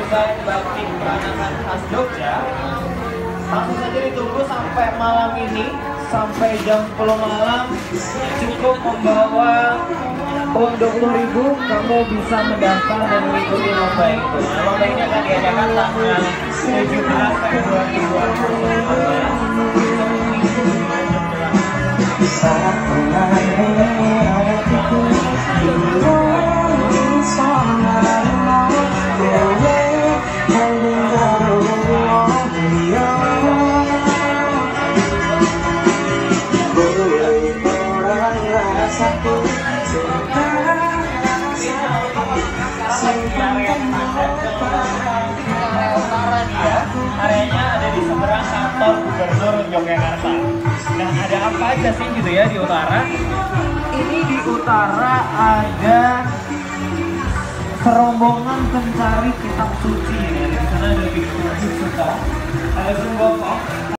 desain batik peranakan khas Jogja. Langsung saja ditunggu sampai malam ini, sampai jam 10 malam. Cukup membawa uang 20.000, kamu bisa mendaftar dan mengikuti lomba itu. Nah, lomba ini akan diadakan tanggal 17 Februari 2020. Areanya ada di seberang kantor Gubernur Yogyakarta. Nah, ada apa aja sih gitu ya di utara? Ini di utara ada serombongan pencari kitab suci. Di sana ada Biksu Suta, ada Sunggokong.